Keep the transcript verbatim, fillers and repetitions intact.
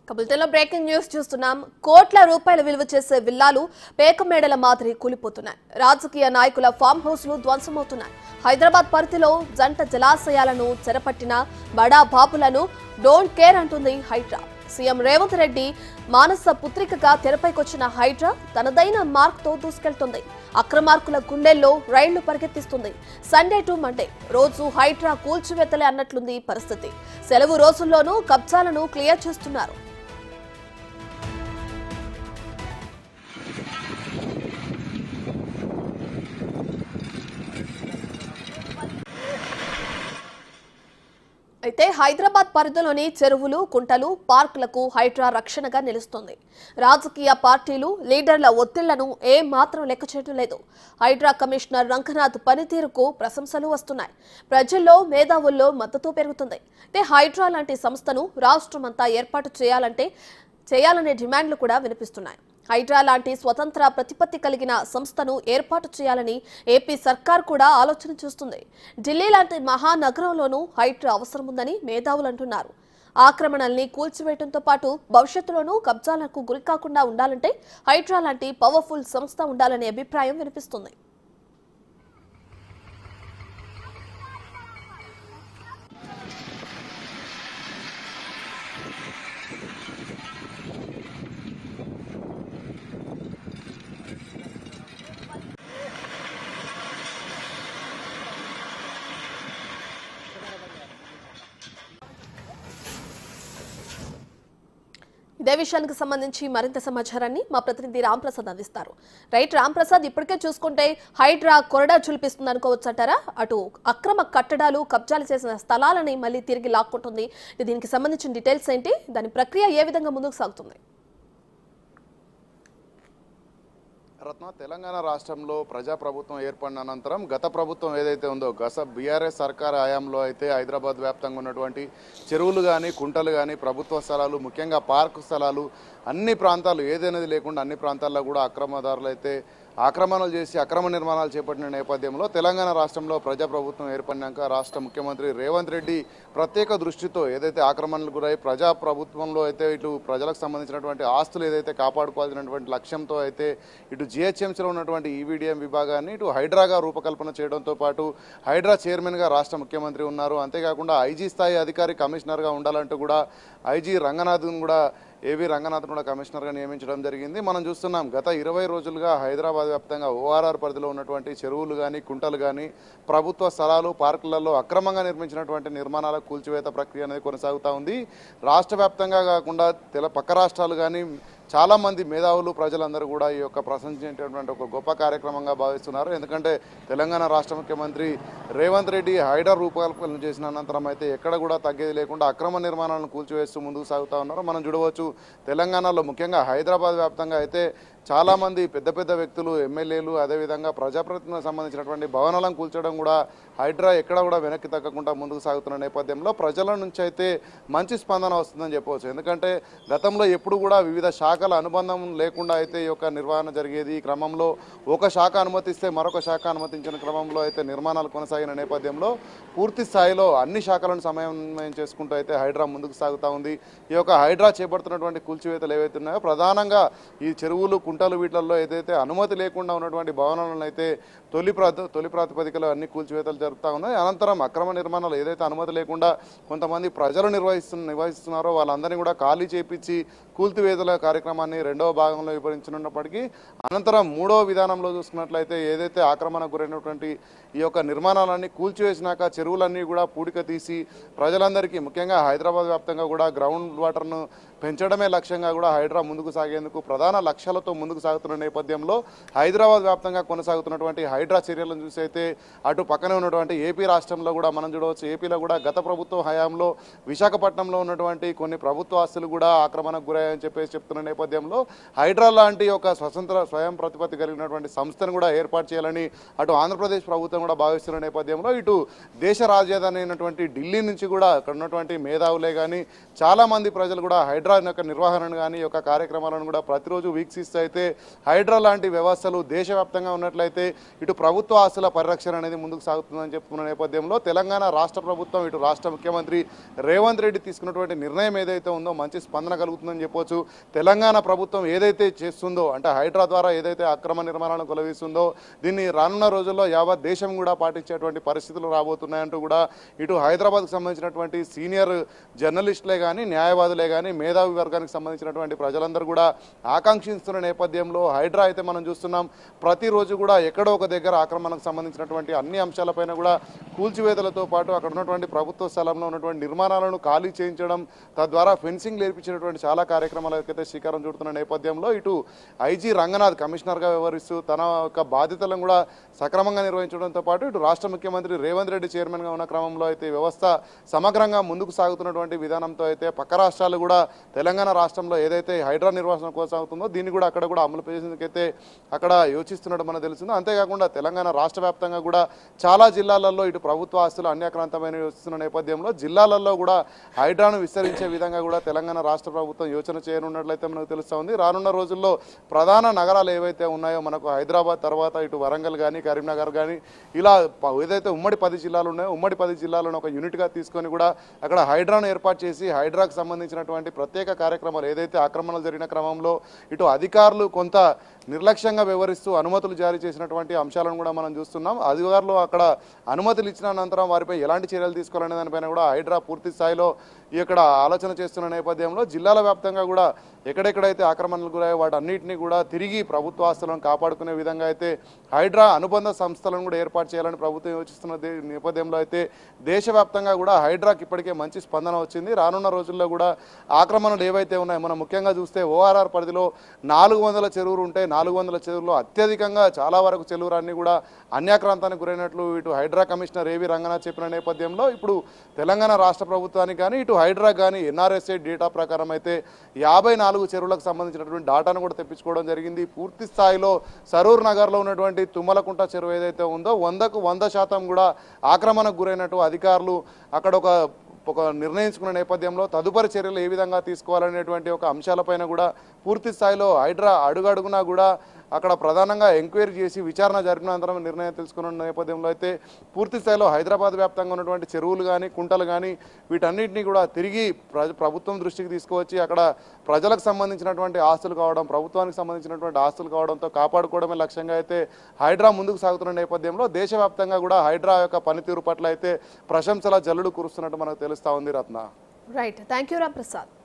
కబుల్టెన్లో breaking news చూస్తున్నాం. కోట్ల రూపాయల విలువ చేసే విల్లాలు పేకమేడల మాదిరి కూలిపోతున్నాయి. రాజకీయ నాయకుల ఫామ్ హౌస్లు ధ్వంసమవుతున్నాయి. హైదరాబాద్ పరిధిలో జంట జలాశయాలను చెరపట్టిన బడా బాపులను డోంట్ కేర్ అంటుంది హైడ్రా. సీఎం రేవంత్ రెడ్డి మానస పుత్రికగా తెరపైకొచ్చిన హైడ్రా తనదైన మార్క్తో దూసుకెళ్తుంది. అక్రమార్కుల గుండెల్లో రైళ్లు పరిగెత్తిస్తుంది. సండే టు మండే రోజు హైడ్రా కూల్చివేతలే అన్నట్లుంది పరిస్థితి. సెలవు రోజుల్లోనూ కబ్జాలను క్లియర్ చేస్తున్నారు. అయితే హైదరాబాద్ పరిధిలోని చెరువులు, కుంటలు, పార్కులకు హైడ్రా రక్షణగా నిలుస్తుంది. రాజకీయ పార్టీలు, లీడర్ల ఒత్తిళ్లను ఏ మాత్రం లెక్క చేయడం లేదు. హైడ్రా కమిషనర్ రంగనాథ్ పనితీరుకు ప్రశంసలు వస్తున్నాయి. ప్రజల్లో, మేధావుల్లో మద్దతు పెరుగుతుంది. అయితే హైడ్రా లాంటి సంస్థను రాష్ట్రమంతా ఏర్పాటు చేయాలంటే చేయాలనే డిమాండ్లు కూడా వినిపిస్తున్నాయి. హైడ్రా లాంటి స్వతంత్ర ప్రతిపత్తి కలిగిన సంస్థను ఏర్పాటు చేయాలని ఏపీ సర్కార్ కూడా ఆలోచన చేస్తుంది. ఢిల్లీ లాంటి మహానగరంలోనూ హైడ్రా అవసరం ఉందని మేధావులు అంటున్నారు. ఆక్రమణల్ని కూల్చివేయడంతో పాటు భవిష్యత్తులోనూ కబ్జాలకు గురికాకుండా ఉండాలంటే హైడ్రా లాంటి పవర్ఫుల్ సంస్థ ఉండాలనే అభిప్రాయం వినిపిస్తుంది. ఇదే విషయానికి సంబంధించి మరింత సమాచారాన్ని మా ప్రతినిధి రాంప్రసాద్ అందిస్తారు. రైట్ రాంప్రసాద్, ఇప్పటికే చూసుకుంటే హైడ్రా కొరడా చులిపిస్తుంది అనుకోవచ్చు అంటారా? అటు అక్రమ కట్టడాలు, కబ్జాలు చేసిన స్థలాలని మళ్ళీ తిరిగి లాక్కుంటుంది. దీనికి సంబంధించిన డీటెయిల్స్ ఏంటి? దాని ప్రక్రియ ఏ విధంగా ముందుకు సాగుతుంది? రత్న, తెలంగాణ రాష్ట్రంలో ప్రజాప్రభుత్వం ఏర్పడిన అనంతరం గత ప్రభుత్వం ఏదైతే ఉందో గత బీఆర్ఎస్ సర్కార్ హయాంలో అయితే హైదరాబాద్ వ్యాప్తంగా ఉన్నటువంటి చెరువులు కానీ, కుంటలు కానీ, ప్రభుత్వ స్థలాలు, ముఖ్యంగా పార్కు స్థలాలు, అన్ని ప్రాంతాలు ఏదైనది లేకుండా అన్ని ప్రాంతాల్లో కూడా అక్రమదారులు అయితే ఆక్రమణలు చేసి అక్రమ నిర్మాణాలు చేపట్టిన నేపథ్యంలో తెలంగాణ రాష్ట్రంలో ప్రజాప్రభుత్వం ఏర్పడినాక రాష్ట్ర ముఖ్యమంత్రి రేవంత్ రెడ్డి ప్రత్యేక దృష్టితో ఏదైతే ఆక్రమణలు గురై ప్రజాప్రభుత్వంలో అయితే ఇటు ప్రజలకు సంబంధించినటువంటి ఆస్తులు ఏదైతే కాపాడుకోవాల్సినటువంటి లక్ష్యంతో అయితే ఇటు జిహెచ్ఎంసీలో ఉన్నటువంటి ఈవీడీఎం విభాగాన్ని ఇటు హైడ్రాగా రూపకల్పన చేయడంతో పాటు హైడ్రా చైర్మన్గా రాష్ట్ర ముఖ్యమంత్రి ఉన్నారు. అంతేకాకుండా ఐజీ స్థాయి అధికారి కమిషనర్గా ఉండాలంటూ కూడా ఐజీ రంగనాథ్ను కూడా ఏవి రంగనాథ్ను కూడా కమిషనర్గా నియమించడం జరిగింది. మనం చూస్తున్నాం గత ఇరవై రోజులుగా హైదరాబాద్ వ్యాప్తంగా ఓఆర్ఆర్ పరిధిలో ఉన్నటువంటి చెరువులు కానీ, కుంటలు కానీ, ప్రభుత్వ స్థలాలు, పార్కులలో అక్రమంగా నిర్మించినటువంటి నిర్మాణాల కూల్చివేత ప్రక్రియ అనేది కొనసాగుతూ ఉంది. రాష్ట్ర వ్యాప్తంగా కాకుండా తెల పక్క రాష్ట్రాలు కానీ చాలామంది మేధావులు, ప్రజలందరూ కూడా ఈ యొక్క ప్రశంసించేటటువంటి ఒక గొప్ప కార్యక్రమంగా భావిస్తున్నారు. ఎందుకంటే తెలంగాణ రాష్ట్ర ముఖ్యమంత్రి రేవంత్ రెడ్డి హైడ్రా రూపకల్పన చేసిన అనంతరం అయితే ఎక్కడ కూడా తగ్గేది లేకుండా అక్రమ నిర్మాణాలను కూల్చివేస్తూ ముందుకు సాగుతూ ఉన్నారు. మనం చూడవచ్చు తెలంగాణలో ముఖ్యంగా హైదరాబాద్ వ్యాప్తంగా అయితే చాలామంది పెద్ద పెద్ద వ్యక్తులు, ఎమ్మెల్యేలు, అదేవిధంగా ప్రజాప్రతినిధులకు సంబంధించినటువంటి భవనాలను కూల్చడం కూడా హైడ్రా ఎక్కడ కూడా వెనక్కి తగ్గకుండా ముందుకు సాగుతున్న నేపథ్యంలో ప్రజల నుంచి అయితే మంచి స్పందన వస్తుందని చెప్పవచ్చు. ఎందుకంటే గతంలో ఎప్పుడు కూడా వివిధ శాఖల అనుబంధం లేకుండా అయితే ఈ యొక్క నిర్వహణ జరిగేది. ఈ క్రమంలో ఒక శాఖ అనుమతిస్తే మరొక శాఖ అనుమతించిన క్రమంలో అయితే నిర్మాణాలు కొనసాగిన నేపథ్యంలో పూర్తి స్థాయిలో అన్ని శాఖలను సమన్వయం చేసుకుంటూ అయితే హైడ్రా ముందుకు సాగుతూ ఉంది. ఈ యొక్క హైడ్రా చేపడుతున్నటువంటి కూల్చివేతలు ఏవైతే ఉన్నాయో ప్రధానంగా ఈ చెరువులు, కుంటలు వీటిల్లో ఏదైతే అనుమతి లేకుండా ఉన్నటువంటి భవనాలను అయితే తొలి ప్రా తొలి ప్రాతిపదికలో అన్ని కూల్చివేతలు జరుగుతూ ఉన్నాయి. అనంతరం అక్రమ నిర్మాణాలు ఏదైతే అనుమతి లేకుండా కొంతమంది ప్రజలు నిర్వహిస్తు నిర్వహిస్తున్నారో వాళ్ళందరినీ కూడా ఖాళీ చేపించి కూల్చివేతల కార్యక్రమాన్ని రెండవ భాగంలో వివరించనున్నప్పటికీ అనంతరం మూడవ విధానంలో చూసుకున్నట్లయితే ఏదైతే ఆక్రమణకు గురైనటువంటి ఈ యొక్క నిర్మాణాలన్నీ కూల్చివేసినాక చెరువులన్నీ కూడా పూడిక తీసి ప్రజలందరికీ ముఖ్యంగా హైదరాబాద్ వ్యాప్తంగా కూడా గ్రౌండ్ వాటర్ను పెంచడమే లక్ష్యంగా కూడా హైడ్రా ముందుకు సాగేందుకు ప్రధాన లక్ష్యాలతో ముందుకు సాగుతున్న నేపథ్యంలో హైదరాబాద్ వ్యాప్తంగా కొనసాగుతున్నటువంటి హైడ్రా చర్యలను చూసి అయితే అటు పక్కనే ఉన్నటువంటి ఏపీ రాష్ట్రంలో కూడా మనం చూడవచ్చు. ఏపీలో కూడా గత ప్రభుత్వం హయాంలో విశాఖపట్నంలో ఉన్నటువంటి కొన్ని ప్రభుత్వ ఆస్తులు కూడా ఆక్రమణకు గురయ్యాయని చెప్పేసి చెప్తున్న నేపథ్యంలో హైడ్రా లాంటి ఒక స్వతంత్ర స్వయం ప్రతిపత్తి కలిగినటువంటి సంస్థను కూడా ఏర్పాటు చేయాలని అటు ఆంధ్రప్రదేశ్ ప్రభుత్వం కూడా భావిస్తున్న నేపథ్యంలో ఇటు దేశ రాజధాని అయినటువంటి ఢిల్లీ నుంచి కూడా అక్కడ ఉన్నటువంటి మేధావులే కానీ చాలామంది ప్రజలు కూడా హైడ్రా యొక్క నిర్వహణను కానీ యొక్క కార్యక్రమాలను కూడా ప్రతిరోజు వీక్షిస్తూ అయితే ఉన్నట్లయితే హైడ్రా లాంటి వ్యవస్థలు దేశవ్యాప్తంగా ఉన్నట్లయితే ఇటు ప్రభుత్వ ఆస్తుల పరిరక్షణ అనేది ముందుకు సాగుతుందని చెప్పుకున్న నేపథ్యంలో తెలంగాణ రాష్ట్ర ప్రభుత్వం ఇటు రాష్ట్ర ముఖ్యమంత్రి రేవంత్ రెడ్డి తీసుకున్నటువంటి నిర్ణయం ఏదైతే ఉందో మంచి స్పందన కలుగుతుందని చెప్పొచ్చు. తెలంగాణ ప్రభుత్వం ఏదైతే చేస్తుందో అంటే హైడ్రా ద్వారా ఏదైతే అక్రమ నిర్మాణాలను కొలవిస్తుందో దీన్ని రానున్న రోజుల్లో యావత్ దేశం కూడా పాటించేటువంటి పరిస్థితులు రాబోతున్నాయంటూ కూడా ఇటు హైదరాబాద్కు సంబంధించినటువంటి సీనియర్ జర్నలిస్టులే కానీ న్యాయవాదులే కానీ మేధావి వర్గానికి సంబంధించినటువంటి ప్రజలందరూ కూడా ఆకాంక్షిస్తున్న నేపథ్యంలో హైడ్రా అయితే మనం చూస్తున్నాం ప్రతిరోజు కూడా ఎక్కడో ఒక దగ్గర ఆక్రమణకు సంబంధించినటువంటి అన్ని అంశాలపైన కూడా కూల్చివేతలతో పాటు అక్కడ ఉన్నటువంటి ప్రభుత్వ స్థలంలో ఉన్నటువంటి నిర్మాణాలను ఖాళీ చేయించడం తద్వారా ఫెన్సింగ్ లేర్పించినటువంటి చాలా కార్యక్రమాలకైతే శ్రీకారం చుడుతున్న నేపథ్యంలో ఇటు ఐజీ రంగనాథ్ కమిషనర్గా వ్యవహరిస్తూ తన యొక్క బాధ్యతలను కూడా సక్రమంగా నిర్వహించడంతో పాటు ఇటు రాష్ట్ర ముఖ్యమంత్రి రేవంత్ రెడ్డి చైర్మన్గా ఉన్న క్రమంలో అయితే వ్యవస్థ సమగ్రంగా ముందుకు సాగుతున్నటువంటి విధానంతో అయితే పక్క రాష్ట్రాలు కూడా తెలంగాణ రాష్ట్రంలో ఏదైతే హైడ్రా నిర్వహణ కొనసాగుతుందో దీన్ని కూడా అక్కడ కూడా అమలు చేసేందుకైతే అక్కడ యోచిస్తున్నట్టు మనకు తెలిసిందో. అంతేకాకుండా తెలంగాణ రాష్ట్ర వ్యాప్తంగా కూడా చాలా జిల్లాలలో ఇటు ప్రభుత్వ ఆస్తులు అన్యాక్రాంతమైన యోచిస్తున్న నేపథ్యంలో జిల్లాలలో కూడా హైడ్రాను విస్తరించే విధంగా కూడా తెలంగాణ రాష్ట్ర ప్రభుత్వం యోచన చేయనున్నట్లయితే మనకు తెలుస్తూ ఉంది. రానున్న రోజుల్లో ప్రధాన నగరాలు ఏవైతే ఉన్నాయో మనకు హైదరాబాద్ తర్వాత ఇటు వరంగల్ కానీ కరీంనగర్ కానీ ఇలా ఏదైతే ఉమ్మడి పది జిల్లాలు ఉన్నాయో ఉమ్మడి పది జిల్లాలను ఒక యూనిట్గా తీసుకొని కూడా అక్కడ హైడ్రాను ఏర్పాటు చేసి హైడ్రాకు సంబంధించినటువంటి ప్రత్యేక కార్యక్రమాలు ఏదైతే ఆక్రమణలు జరిగిన క్రమంలో ఇటు అధికారులు కొంత నిర్లక్ష్యంగా వ్యవహరిస్తూ అనుమతులు జారీ చేసినటువంటి అంశాలను కూడా మనం చూస్తున్నాం. అధికారులు అక్కడ అనుమతులు ఇచ్చిన అనంతరం వారిపై ఎలాంటి చర్యలు తీసుకోవాలనే దానిపైన కూడా హైడ్రా పూర్తి స్థాయిలో ఇక్కడ ఆలోచన చేస్తున్న నేపథ్యంలో జిల్లాల వ్యాప్తంగా కూడా ఎక్కడెక్కడైతే ఆక్రమణలు గురయ్యో వాటన్నిటిని కూడా తిరిగి ప్రభుత్వ ఆస్తులను కాపాడుకునే విధంగా అయితే హైడ్రా అనుబంధ సంస్థలను కూడా ఏర్పాటు చేయాలని ప్రభుత్వం యోచిస్తున్న నేపథ్యంలో అయితే దేశవ్యాప్తంగా కూడా హైడ్రాకి ఇప్పటికే మంచి స్పందన వచ్చింది. రానున్న రోజుల్లో కూడా ఆక్రమణలు ఏవైతే ఉన్నాయో మనం ముఖ్యంగా చూస్తే ఓఆర్ఆర్ పరిధిలో నాలుగు వందల చెరువులు ఉంటే నాలుగు వందల చెరువుల్లో అత్యధికంగా చాలా వరకు చెరువులన్నీ కూడా అన్యాక్రాంతానికి గురైనట్లు ఇటు హైడ్రా కమిషనర్ ఏవి రంగనాథ్ చెప్పిన నేపథ్యంలో ఇప్పుడు తెలంగాణ రాష్ట్ర ప్రభుత్వానికి కానీ ఇటు హైడ్రా కానీ ఎన్ఆర్ఎస్ఏ డేటా ప్రకారం అయితే యాభై నాలుగు చెరువులకు సంబంధించినటువంటి డాటాను కూడా తెప్పించుకోవడం జరిగింది. పూర్తి స్థాయిలో సరూర్ నగర్లో ఉన్నటువంటి తుమ్మలకుంట చెరువు ఏదైతే ఉందో వందకు వంద శాతం కూడా ఆక్రమణకు గురైనట్టు అధికారులు అక్కడ ఒక ఒక నిర్ణయించుకున్న నేపథ్యంలో తదుపరి చర్యలు ఏ విధంగా తీసుకోవాలనేటువంటి ఒక అంశాలపైన కూడా పూర్తి స్థాయిలో హైడ్రా అడుగడుగునా కూడా అక్కడ ప్రధానంగా ఎంక్వైరీ చేసి విచారణ జరిపిన అనంతరం నిర్ణయం తెలుసుకున్న నేపథ్యంలో అయితే పూర్తి స్థాయిలో హైదరాబాద్ వ్యాప్తంగా ఉన్నటువంటి చెరువులు కానీ కుంటలు కానీ వీటన్నిటినీ కూడా తిరిగి ప్రభుత్వం దృష్టికి తీసుకువచ్చి అక్కడ ప్రజలకు సంబంధించినటువంటి ఆస్తులు కావడం ప్రభుత్వానికి సంబంధించినటువంటి ఆస్తులు కావడంతో కాపాడుకోవడమే లక్ష్యంగా అయితే హైడ్రా ముందుకు సాగుతున్న నేపథ్యంలో దేశవ్యాప్తంగా కూడా హైడ్రా యొక్క పనితీరు పట్ల అయితే ప్రశంసల జల్లుడు కురుస్తున్నట్టు మనకు తెలుస్తా ఉంది. Ratna right, thank you Ram Prasad.